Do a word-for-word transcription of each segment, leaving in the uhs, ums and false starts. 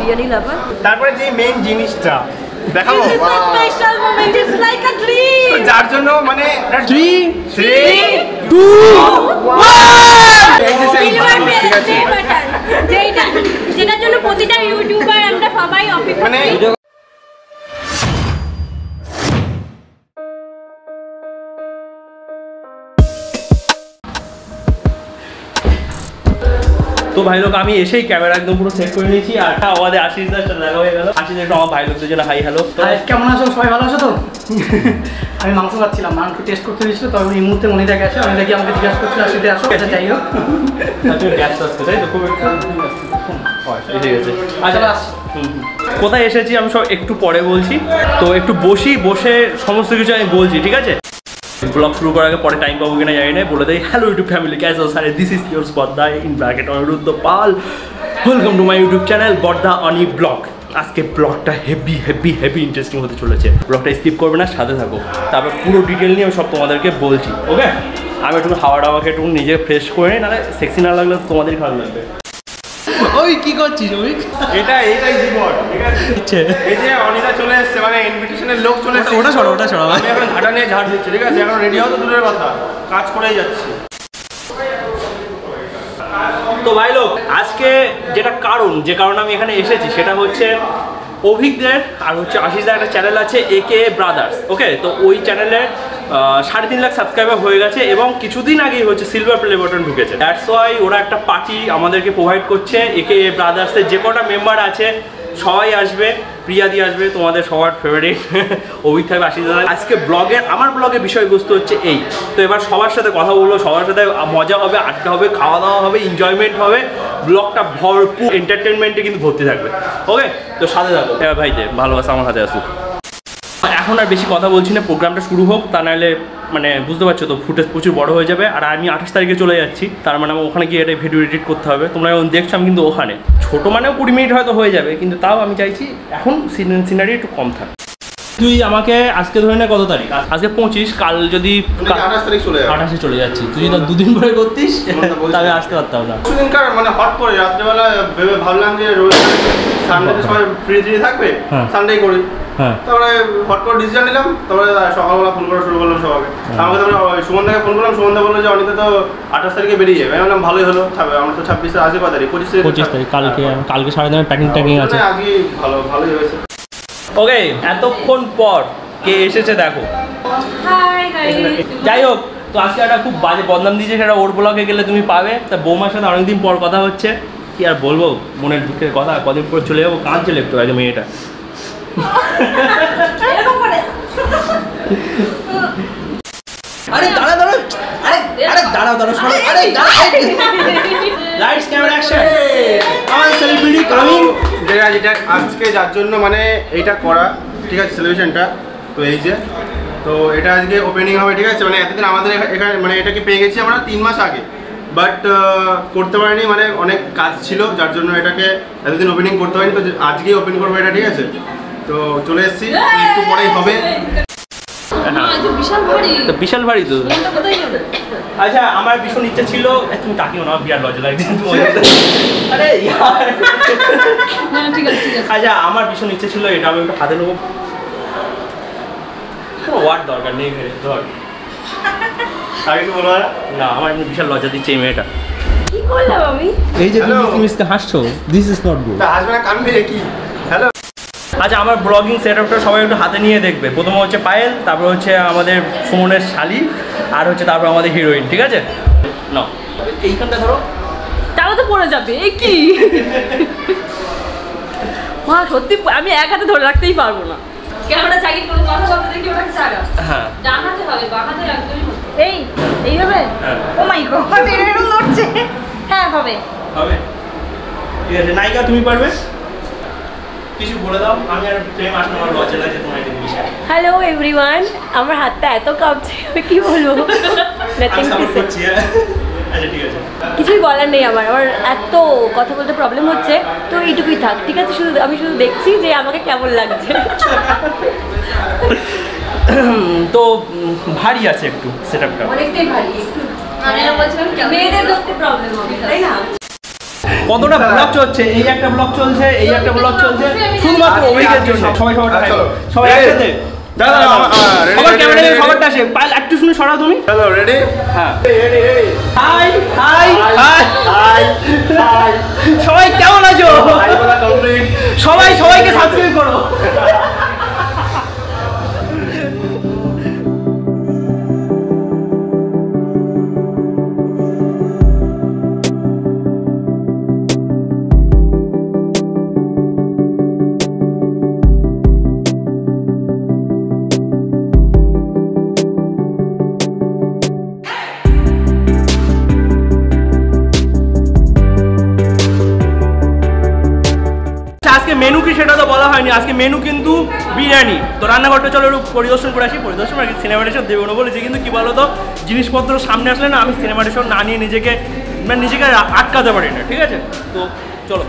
বিরিয়ানি লাভার। তারপরে যে মেইন জিনিসটা দেখাবো, special moment is like a dream, যার জন্য মানে three two যেটা যেটার জন্য প্রতিটা ইউটিউবার আমরা সবাই অপেক্ষা মানে তো ভাই লোক আমি এসেই ক্যামেরা একদম পুরো সেট করে নিয়েছি আর আমাদের আশিস দার সাথে দেখা হয়ে গেল। আশিস একটু আমার ভাই লোকদের জন্য হাই হ্যালো। কেমন আছো সবাই, ভালো আছো তো? আমি মাংস খাচ্ছিলাম, মাংস টেস্ট করতে দিয়েছিল, তবে এই মুহূর্তে মনে দেখে আসে, আমি দেখি আমাকে জিজ্ঞাসা করছিল আসিতে আসো, এটা যাই হোক ব্যস্ত আসতে চাই তো খুব একটু ঠিক আছে। আচ্ছা কোথায় এসেছি আমি সব একটু পরে বলছি, তো একটু বসি, বসে সমস্ত কিছু আমি বলছি, ঠিক আছে? ব্লগ শুরু করার আগে পরে টাইম পাবো কিনা জানি না, বলে দেয় হ্যালো ইউটিউব ফ্যামিলি, ক্যাসো সারে this is your Borda in bracket Aniruddha Pal, welcome to my YouTube channel Borda Ani blog. আজকে ব্লগটা হেভি হেভি হেভি ইন্টারেস্টিং হতে চলেছে, ব্লগটা স্কিপ করবে না, সাথে থাকো, তারপর পুরো ডিটেল নিয়ে আমি সব তোমাদেরকে বলছি। ওকে, আমি একটু হাওয়া টাওয়াকে একটু নিজে ফ্রেশ করে নিই, নাহলে সেক্সি না লাগলে তোমাদের ভালো লাগবে। ওই কি করছিস অভিক? এটা এটাই জীবন, ঠিক আছে? এই যে অনিতা চলে এসেছে, মানে ইনভিটেশনের লোক চলে এসেছে, ওটা সরো ওটা সরো, আমি এখন ঝাঁটা নিয়ে ঝাড় দিচ্ছি, ঠিক আছে? এখন রেডি হওয়া তো দূরের কথা, কাজ করেই যাচ্ছি। তো ভাই লোক আজকে যেটা কারণ, যে কারণে আমি এখানে এসেছি সেটা হচ্ছে অভিকদের আর হচ্ছে আশিসদার একটা চ্যানেল আছে একে ব্রাদার্স। ওকে, তো ওই চ্যানেলে সাড়ে তিন লাখ সাবস্ক্রাইবার হয়ে গেছে এবং কিছুদিন আগেই হচ্ছে সিলভার প্লে বাটন ঢুকেছে। দ্যাটস ওয়াই ওরা একটা পার্টি আমাদেরকে প্রোভাইড করছে। একে ব্রাদার্সের যে কটা মেম্বার আছে সবাই আসবে, প্রিয়া দিয়ে আসবে, তোমাদের সবার ফেভারিট অভিক থাকবে, আশিস দাদা। আজকে ব্লগের আমার ব্লগের বিষয়বস্তু হচ্ছে এই। তো এবার সবার সাথে কথা বলবো, সবার সাথে মজা হবে, আড্ডা হবে, খাওয়া দাওয়া হবে, এনজয়মেন্ট হবে, ব্লগটা ভরপুর এন্টারটেনমেন্টে কিন্তু ভর্তি থাকবে। ওকে, তো সাথে থাকো। এবার ভাই যে ভালোবাসা আমার হাতে আসুক। এখন আর বেশি কথা বলছি না, প্রোগ্রামটা শুরু হোক, তা নাহলে মানে বুঝতে পারছো তো ফুটেজ প্রচুর বড় হয়ে যাবে। আর আমি আঠাশ তারিখে চলে যাচ্ছি, তার মানে আমার ওখানে গিয়ে এটা ভিডিও এডিট করতে হবে। তোমরা এখন দেখছো আমি কিন্তু ওখানে, ছোটো মানেও কুড়ি মিনিট হয়তো হয়ে যাবে, কিন্তু তাও আমি চাইছি এখন সিনারি একটু কম থাক। তুই আমাকে আজকে ধরে নে কত তারিখ? আজকে পঁচিশ, কাল যদি আঠাশ তারিখ চলে যাবে, আঠাশে চলে যাচ্ছি, তুই যদি দুদিন পরে করতিস তাহলে আসতে পারতাম না। দুদিনকার মানে হট করে রাত্রেবেলা ভেবে ভাবলাম যে রোজ সানডেতে সবাই ফ্রি ফ্রি থাকবে, সানডেই করি। হ্যাঁ, তারপরে হট করে ডিসিশন নিলাম, তারপরে সকালবেলা ফোন করা শুরু করলাম সবাইকে। আমাকে তারপরে সুমনদাকে ফোন করলাম, সুমনদা বললো যে অনিতা তো আঠাশ তারিখে বেরিয়ে যাবে। আমি বললাম ভালোই হলো, আমরা তো ছাব্বিশে আসবে, কত তারিখ? পঁচিশ তারিখ। পঁচিশ তারিখ কালকে, কালকে সাড়ে দিনের প্যাকিং ট্যাকিং আছে। আজকে ভালো ভালোই হয়েছে। ওকে, এতক্ষণ পর কে এসেছে দেখো। যাই হোক, তো আজকে একটা খুব বাজে বদনাম দিয়েছে, সেটা ওর ব্লগে গেলে তুমি পাবে। তা বৌমার সাথে অনেকদিন পর কথা হচ্ছে, কি আর বলবো, মনের দুঃখের কথা, কদিন পর চলে যাবো, কাঁদছিল একটু আগে মেয়েটা। আরে দাঁড়া দাঁড়া, আরে আরে দাঁড়াও দাঁড়াও, আরে লাইটস ক্যামেরা অ্যাকশন, আমার সেলিব্রিটি কামিং। যেটা যেটা আজকে যার জন্য মানে এইটা করা, ঠিক আছে, সেলিব্রেশনটা। তো এই যে, তো এটা আজকে ওপেনিং হবে, ঠিক আছে? মানে এতদিন আমাদের এখানে মানে এটাকে পেয়ে গেছি আমরা তিন মাস আগে, বাট করতে পারিনি, মানে অনেক কাজ ছিল, যার জন্য এটাকে এতদিন ওপেনিং করতে পারিনি। তো আজকেই ওপেন করবো এটা, ঠিক আছে? তো চলে এসেছি, একটু পরেই হবে। বিশাল ভারী তো। আচ্ছা, আমার ভীষণ ইচ্ছা ছিল, তুমি তাকিও না, বিরাট লজ্জা লাগছে। আরে আচ্ছা, আমার ভীষণ ইচ্ছা ছিল এটা আমি একটু হাতে নেবো, ওয়ার দরকার নেই, ধর আগে কি বলবো না, আমার এমনি বিশাল লজ্জা দিচ্ছে এই মেয়েটা। কি করলাম আমি? এই যে তুমি মিসকে হাসছো, দিস ইজ নট গুড। হাসবে না, কানবে কি? হ্যালো। আচ্ছা, আমার ব্লগিং সেটআপটা সবাই একটু হাতে নিয়ে দেখবে। প্রথমে হচ্ছে পায়েল, তারপর হচ্ছে আমাদের সুমনের শালি, আর হচ্ছে তারপর আমাদের হিরোইন, ঠিক আছে? না এইখানটা ধরো, তাহলে তো পড়ে যাবে। এই কি মা, সত্যি আমি এক হাতে ধরে রাখতেই পারবো না। ক্যামেরা চাগি কোনো কথা বলতে দেখি ওটা চাগা। হ্যাঁ, ডান হাতে হবে, বাঁ হাতে একদমই হবে। এই এই হবে। ও মাই গড, এরকম লড়ছে। হ্যাঁ, হবে হবে, ঠিক আছে। নায়িকা তুমি পারবে, কিছু বলে দাও। আমি আর প্রেম আসলে আমার লজ্জা লাগছে তোমার এই বিষয়ে। হ্যালো এভরিওয়ান, আমার হাতটা এত কাঁপছে, আমি কি বলবো, নাথিং টু সে। আচ্ছা ঠিক আছে, কিছুই বলার নেই আমার, আমার এত কথা বলতে প্রবলেম হচ্ছে, তো এইটুকুই থাক, ঠিক আছে? শুধু আমি শুধু দেখছি যে আমাকে কেমন লাগছে। তো ভারী আছে একটু সেটআপটা, অনেকটাই ভারী একটু। আমি বলছিলাম মেয়েদের ধরতে প্রবলেম হবে, তাই না? কতটা ব্লগ চলছে, এই একটা ব্লগ চলছে, এই একটা ব্লগ চলছে শুধুমাত্র অভিজ্ঞের জন্য। সবাই সবাই চলো সবাই একসাথে দাদা সবার ক্যামেরা নিয়ে সবারটা আসে পাইল একটু শুনে সরাও তুমি। চলো রেডি? হ্যাঁ ready ready. Hi hi hi hi hi সবাই কেমন আছো? হাই বলা কমপ্লিট। সবাই সবাইকে সাবস্ক্রাইব করো। আজকে মেনু কি সেটা তো বলা হয়নি। আজকে মেনু কিন্তু বিরিয়ানি। তো রান্নাঘরটা চলো একটু পরিদর্শন করে আসি। পরিদর্শন আর কি সিনেমাটেশন দেবো না বলেছি, কিন্তু কি বলো তো জিনিসপত্র সামনে আসলে না আমি সিনেমাটেশন না নিয়ে নিজেকে মানে নিজেকে আটকাতে পারি না, ঠিক আছে? তো চলো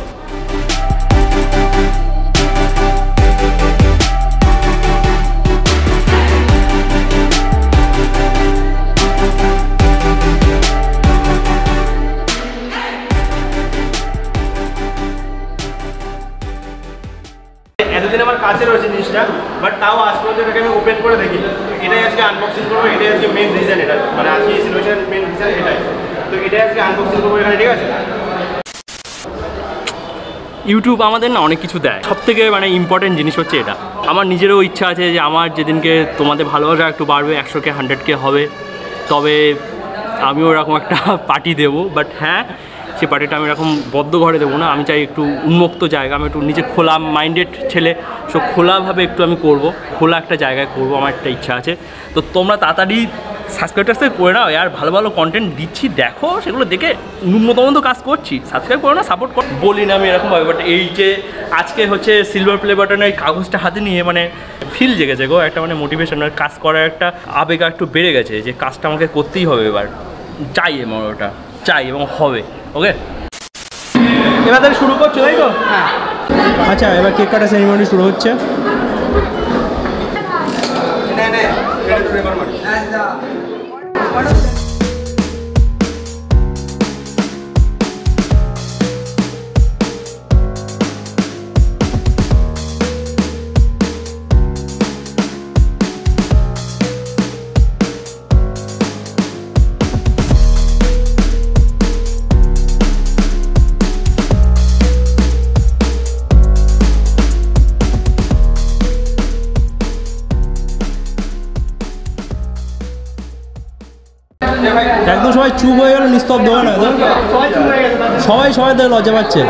এতদিন আমার কাছে রয়েছে জিনিসটা, বাট তাও আজ পর্যন্ত এটাকে আমি ওপেন করে দেখি। এটাই আজকে আনবক্সিং করবো, এটাই আজকে মেন রিজন। এটা মানে আজকে এই সিচুয়েশনের মেন রিজন এটাই। তো এটাই আজকে আনবক্সিং করবো এখানে, ঠিক আছে? ইউটিউব আমাদের না অনেক কিছু দেয়, সব থেকে মানে ইম্পর্টেন্ট জিনিস হচ্ছে এটা। আমার নিজেরও ইচ্ছা আছে যে আমার যেদিনকে তোমাদের ভালোবাসা একটু বাড়বে, একশো কে হান্ড্রেড কে হবে, তবে আমিও ওরকম একটা পার্টি দেবো। বাট হ্যাঁ, সে পার্টিটা আমি এরকম বদ্ধ ঘরে দেবো না। আমি চাই একটু উন্মুক্ত জায়গা, আমি একটু নিজে খোলা মাইন্ডেড ছেলে, সো খোলাভাবে একটু আমি করব, খোলা একটা জায়গায় করব, আমার একটা ইচ্ছা আছে। তো তোমরা তাড়াতাড়ি সাবস্ক্রাইব টাবস্ক্রাইব করে নাও, আর ভালো ভালো কন্টেন্ট দিচ্ছি দেখো, সেগুলো দেখে ন্যূনতম তো কাজ করছি, সাবস্ক্রাইব করো না, সাপোর্ট করো। বলি না আমি এরকমভাবে, বাট এই যে আজকে হচ্ছে সিলভার প্লে বাটনের কাগজটা হাতে নিয়ে মানে ফিল জেগেছে গো, একটা মানে মোটিভেশন, আর কাজ করার একটা আবেগ একটু বেড়ে গেছে যে কাজটা আমাকে করতেই হবে, এবার চাই আমার ওটা চাই এবং হবে। ওকে, এবার তাহলে শুরু করছো তাই তো? হ্যাঁ। আচ্ছা, এবার কেক কাটা সেরিমনি শুরু হচ্ছে। একদম সবাই চুপ হয়ে গেল, নিস্তব্ধ হয়ে না, সবাই সবাই দেখে লজ্জা পাচ্ছে।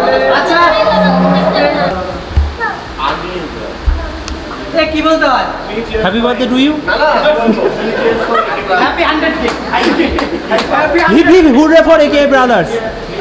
কি বলতে হয়? Happy birthday to you. Happy hundred K. Hip hip hooray for AK brothers.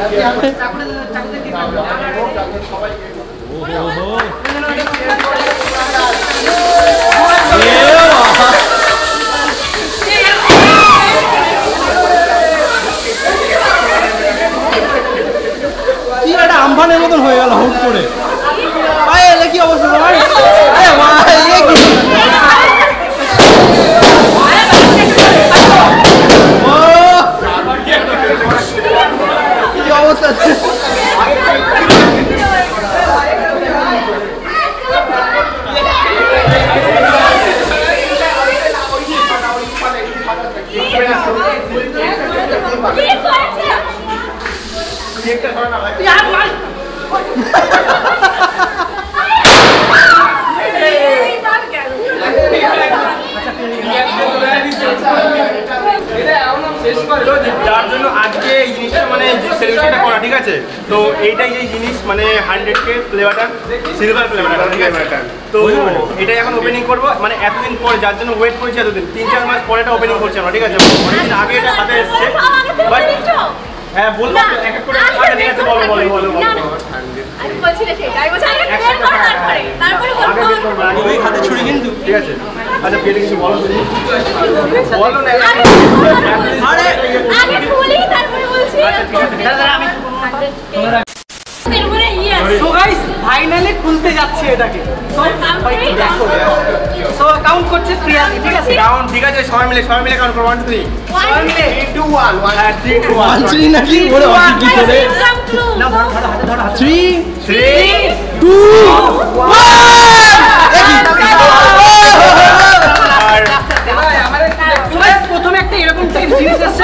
কি একটা আমফানের মতন হয়ে গেল হুট করে। ভাই এলে কি অবস্থা তোমার? আরে ভাই এ কি? ও কি অবস্থা? যার জন্য আজকে এই জিনিসটা মানে সেলিব্রেশনটা করা, ঠিক আছে? তো এইটাই এই জিনিস মানে hundred K play button, silver play button, ঠিক আছে? তো এটাই এখন ওপেনিং করবো, মানে এতদিন পরে, যার জন্য ওয়েট করেছি এতদিন, তিন চার মাস পরে এটা ওপেনিং করছি আমরা, ঠিক আছে? অনেকদিন আগে এটা হাতে এসছে, বাট হ্যাঁ বলবো এক এক করে। আচ্ছা ঠিক আছে, বলো বলো বলো বলো। আমি বলছি না সেটা, আমি বলছি আগে বের করো, তারপরে তারপরে বলবো। ওই হাতে ছুরি কিন্তু, ঠিক আছে? আচ্ছা পেটে কিছু বলো, বলো না। আরে আগে বলি তারপরে বলছি। আচ্ছা ঠিক আছে, দাদা আমি এর উপরে ইয়ে আছে, সো গাইস ফাইনালি খুলতে যাচ্ছে এটাকে সো দেখো সো কাউন্ট করছে প্রিয়া ঠিক আছে কাউন্ট ঠিক আছে সবাই মিলে সবাই মিলে কাউন্ট করো one two three সবাই মিলে three two one one three two one three নাকি ওরে অনেক কি করে না ধরো ধরো হাতে ধরো থ্রি three টু আমাদের প্রথমে একটা এরকম টাইপ জিনিস আছে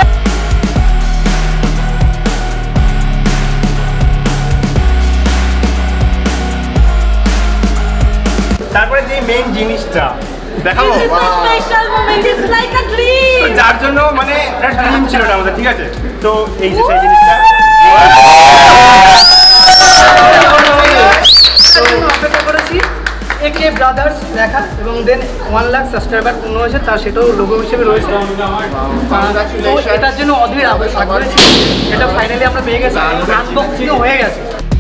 তারপরে যে মেইন জিনিসটা দেখাবো This is a special moment. It's like a dream. তো যার জন্য মানে একটা ড্রিম ছিল না আমাদের ঠিক আছে তো এই যে সেই জিনিসটা অপেক্ষা করেছি একে ব্রাদার্স দেখা এবং দেন ওয়ান লাখ সাবস্ক্রাইবার পূর্ণ হয়েছে তার সেটাও লোগো হিসেবে রয়েছে তো এটার জন্য অধীর আবেদন করেছি এটা ফাইনালি আমরা পেয়ে গেছি আনবক্সিংও হয়ে গেছে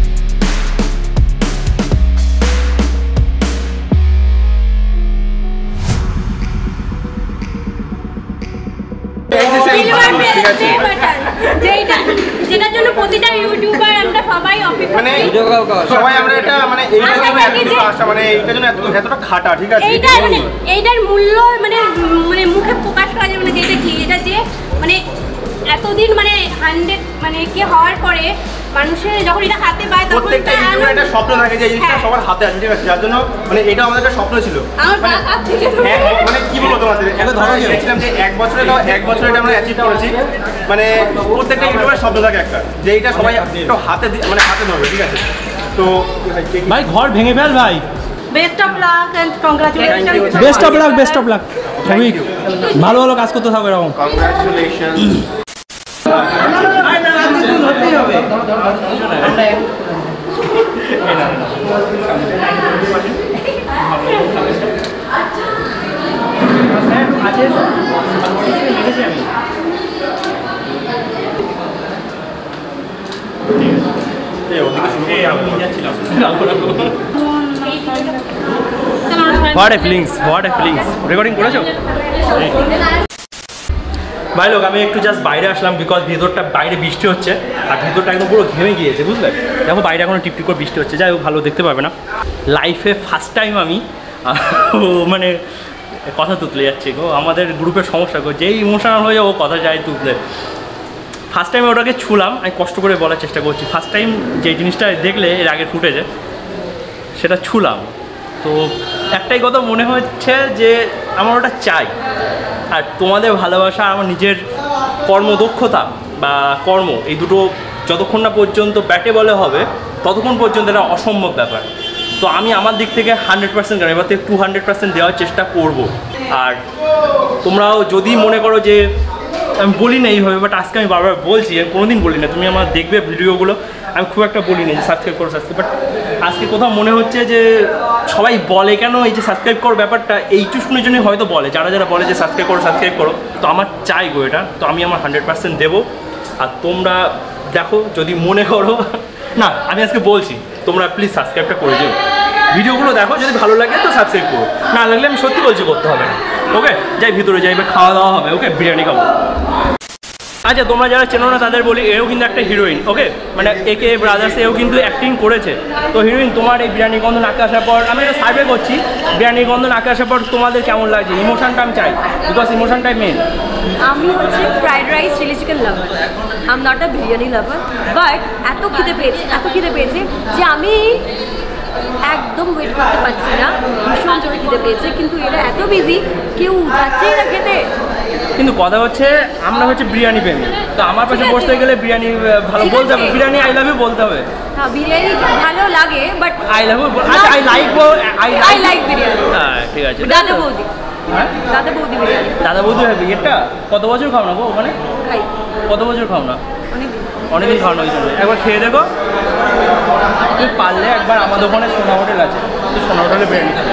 যেটার জন্য প্রতিটা ইউটিউবার আমরা সবাই অপেক্ষা মানে সবাই আমরা এটা মানে এইটার জন্য এত আশা মানে এইটার জন্য এত এতটা খাটা ঠিক আছে এইটা মানে এইটার মূল্য মানে মানে মুখে প্রকাশ করা যাবে না যে এটা কি এটা যে মানে এতদিন মানে হান্ড্রেড মানে কি হওয়ার পরে মানুষের যখন এটা হাতে পায় তখন প্রত্যেকটা ইউটিউবার একটা স্বপ্ন থাকে যে এই জিনিসটা সবার হাতে আছে ঠিক আছে যার জন্য মানে এটা আমাদের একটা স্বপ্ন ছিল আমার হাত থেকে হ্যাঁ মানে কি বলবো তোমাদের দেখছিলাম যে এক বছরে তো এক বছরে এটা আমরা অ্যাচিভ করেছি মানে প্রত্যেকটা ইউটিউবের স্বপ্ন থাকে একটা যে এইটা সবাই একটু হাতে মানে হাতে ধরবে ঠিক আছে তো ভাই ঘর ভেঙে ফেল ভাই best of luck and congratulations best of luck best of luck Avik ভালো ভালো কাজ করতে থাকো এরকম congratulation what a feelings what a feelings recording করেছো ভাই লোক আমি একটু জাস্ট বাইরে আসলাম বিকজ ভিতরটা বাইরে বৃষ্টি হচ্ছে আর ভিতরটা একদম পুরো ঘেমে গিয়েছে বুঝলে দেখো বাইরে এখনো টিপটিপ করে বৃষ্টি হচ্ছে যাই হোক ভালো দেখতে পাবে না লাইফে ফার্স্ট টাইম আমি মানে কথা তুতলে যাচ্ছে গো আমাদের গ্রুপের সমস্যা গো যেই ইমোশনাল হয়ে যাবো কথা যায় তুতলে ফার্স্ট টাইম ওটাকে ছুলাম আমি কষ্ট করে বলার চেষ্টা করছি ফার্স্ট টাইম যে জিনিসটা দেখলে এর আগে ফুটেছে সেটা ছুলাম তো একটাই কথা মনে হচ্ছে যে আমার ওটা চাই আর তোমাদের ভালোবাসা আমার নিজের কর্মদক্ষতা বা কর্ম এই দুটো যতক্ষণ না পর্যন্ত ব্যাটে বলে হবে ততক্ষণ পর্যন্ত এটা অসম্ভব ব্যাপার তো আমি আমার দিক থেকে হান্ড্রেড পার্সেন্ট কারণ এবার থেকে টু হান্ড্রেড পার্সেন্ট দেওয়ার চেষ্টা করব আর তোমরাও যদি মনে করো যে আমি বলি না এইভাবে বাট আজকে আমি বারবার বলছি কোনোদিন বলি না তুমি আমার দেখবে ভিডিওগুলো আমি খুব একটা বলি না যে সাবস্ক্রাইব করো সাবস্ক্রাইব বাট আজকে কোথাও মনে হচ্ছে যে সবাই বলে কেন এই যে সাবস্ক্রাইব করো ব্যাপারটা এইটুকুনের জন্যই হয়তো বলে যারা যারা বলে যে সাবস্ক্রাইব করো সাবস্ক্রাইব করো তো আমার চাই গো এটা তো আমি আমার হান্ড্রেড পার্সেন্ট দেবো আর তোমরা দেখো যদি মনে করো না আমি আজকে বলছি তোমরা প্লিজ সাবস্ক্রাইবটা করে দিও ভিডিওগুলো দেখো যদি ভালো লাগে তো সাবস্ক্রাইব করো না লাগলে আমি সত্যি বলছি করতে হবে না ওকে যাই ভিতরে যাই এবার খাওয়া দাওয়া হবে ওকে বিরিয়ানি খাবো আচ্ছা তোমরা যারা চেনো না তাদের বলি এও কিন্তু একটা হিরোইন ওকে মানে একে ব্রাদার্স এও কিন্তু অ্যাক্টিং করেছে তো হিরোইন তোমার এই বিরিয়ানি গন্ধ নাকে আসার পর আমি একটা সার্ভে করছি বিরিয়ানি গন্ধ নাকে আসার পর তোমাদের কেমন লাগছে ইমোশনটা আমি চাই বিকজ ইমোশনটাই মেন আমি হচ্ছে fried rice chilli chicken lover I am not a biryani lover but এত খিদে পেয়েছে এত খিদে পেয়েছে যে আমি একদম ওয়েট করতে পারছি না ভীষণ জোরে খিদে পেয়েছে কিন্তু এরা এত বিজি কেউ যাচ্ছেই না খেতে কিন্তু কথা হচ্ছে আমরা হচ্ছে বিরিয়ানি প্রেমী তো আমার পাশে বসতে গেলে বিরিয়ানি ভালো বলতে হবে বিরিয়ানি আই লাভ ইউ বলতে হবে হ্যাঁ বিরিয়ানি ভালো লাগে বাট আই লাভ ইউ আচ্ছা I like I I like biryani হ্যাঁ ঠিক আছে দাদা বৌদি হ্যাঁ দাদা বৌদি বিরিয়ানি দাদা বৌদি হবে এটা কত বছর খাও না গো ওখানে খাই কত বছর খাও না অনেক অনেকদিন খাওয়ানো ওই জন্য একবার খেয়ে দেখো তুই পারলে একবার আমাদের ওখানে সোনা হোটেল আছে তুই সোনা হোটেলে বিরিয়ানি খাবে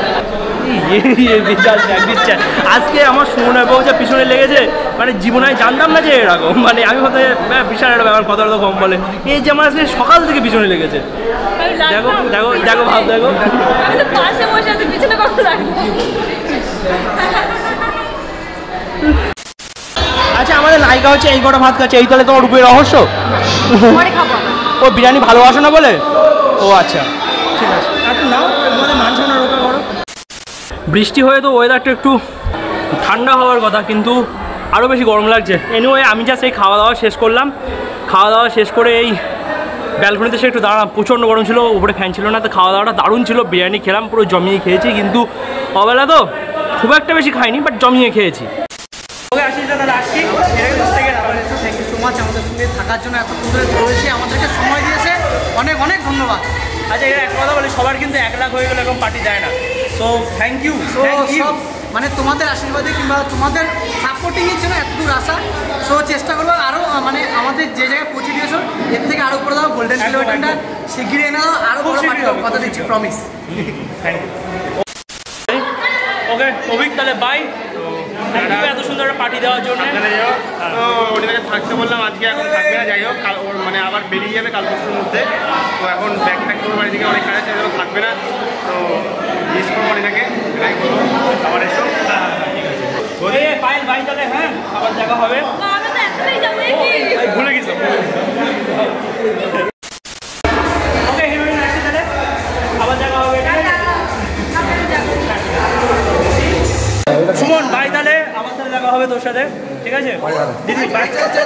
আজকে আমার সোনা বউটা পিছনে লেগেছে মানে জীবনে জানতাম না যে এরকম মানে আমি হয়তো বিশাল একটা ব্যাপার কথা তো কম বলে এই যে আমার আজকে সকাল থেকে পিছনে লেগেছে দেখো দেখো দেখো ভাব দেখো পাশে বসে আছে পিছনে কত লাগে আচ্ছা আমাদের নায়িকা হচ্ছে এই কটা ভাত খাচ্ছে এই তাহলে তোমার রূপের রহস্য পরে খাবো ও বিরিয়ানি ভালোবাসো না বলে ও আচ্ছা ঠিক আছে, একটু নাও তোমাদের মান সম্মান রক্ষা করো। বৃষ্টি হয়ে তো ওয়েদারটা একটু ঠান্ডা হওয়ার কথা, কিন্তু আরও বেশি গরম লাগছে। এনিওয়ে আমি জাস্ট এই খাওয়া দাওয়া শেষ করলাম, খাওয়া দাওয়া শেষ করে এই ব্যালকনিতে সে একটু দাঁড়ালাম, প্রচণ্ড গরম ছিল, উপরে ফ্যান ছিল না, তো খাওয়া দাওয়াটা দারুণ ছিল, বিরিয়ানি খেলাম, পুরো জমিয়ে খেয়েছি, কিন্তু অবেলা তো খুব একটা বেশি খাইনি, বাট জমিয়ে খেয়েছি। ওকে আসি দাদা, আসছি থ্যাংক ইউ সো মাচ আমাদের সঙ্গে থাকার জন্য, এত সুন্দর রয়েছে, আমাদেরকে সময় দিয়েছে, অনেক অনেক ধন্যবাদ। আচ্ছা এরা এক কথা বলি, সবার কিন্তু এক লাখ হয়ে গেলে এরকম পার্টি দেয় না, সো থ্যাংক ইউ। সো সব মানে তোমাদের আশীর্বাদে কিংবা তোমাদের সাপোর্টিংয়ের জন্য এতদূর আসা, সো চেষ্টা করবো আরও মানে আমাদের যে জায়গায় পৌঁছে দিয়েছো এর থেকে আরও করে দাও, গোল্ডেন কিলোমিটারটা শিগগিরি এনে দাও, আরও বড় পার্টি দাও, কথা দিচ্ছি, promise. Thank you. Okay Avik, তাহলে বাই, এত সুন্দর একটা পার্টি দেওয়ার জন্য। তো ওটাকে থাকতে বললাম, আজকে এখন থাকবে না, যাই হোক কাল ওর মানে আবার বেরিয়ে যাবে কাল পরশুর মধ্যে, তো এখন ব্যাগ ট্যাগ করে বাড়ি থেকে অনেক কাজ আছে, থাকবে না, তো মিস করবো ওটাকে, এটাই বলবো আবার এসো। পায়েল বাই, তাহলে হ্যাঁ আবার দেখা হবে, ভুলে গেছো। ওকে হিরোইন আসছে, তাহলে আবার দেখা হবে। সুমন ভাই, তাহলে আমার সাথে দেখা হবে তোর সাথে, ঠিক আছে দিদি বাই।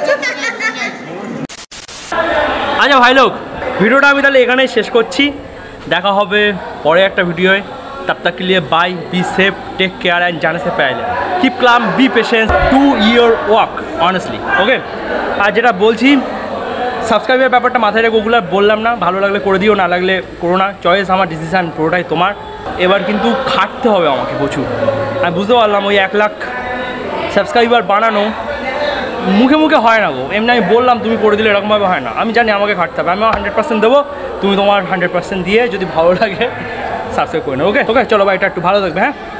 আচ্ছা ভাই লোক, ভিডিওটা আমি তাহলে এখানেই শেষ করছি, দেখা হবে পরে একটা ভিডিওয়, तब तक के लिए bye, be safe, take care and जाने से पहले keep calm, be patience, do your work honestly, okay. আর যেটা বলছি, সাবস্ক্রাইবের ব্যাপারটা মাথায় রেখে ওগুলো বললাম না, ভালো লাগলে করে দিও, না লাগলে করো না, চয়েস আমার, ডিসিশান পুরোটাই তোমার। এবার কিন্তু খাটতে হবে আমাকে প্রচুর, আমি বুঝতে পারলাম ওই এক লাখ সাবস্ক্রাইবার বানানো মুখে মুখে হয় না গো, এমনি আমি বললাম তুমি করে দিলে এরকমভাবে হয় না, আমি জানি আমাকে খাটতে হবে, আমি হান্ড্রেড পার্সেন্ট দেবো, তুমি তোমার হান্ড্রেড পার্সেন্ট দিয়ে যদি ভালো লাগে সাবস্ক্রাইব করে নাও, ওকে ওকে চলো ভাই, এটা একটু ভালো থাকবে, হ্যাঁ।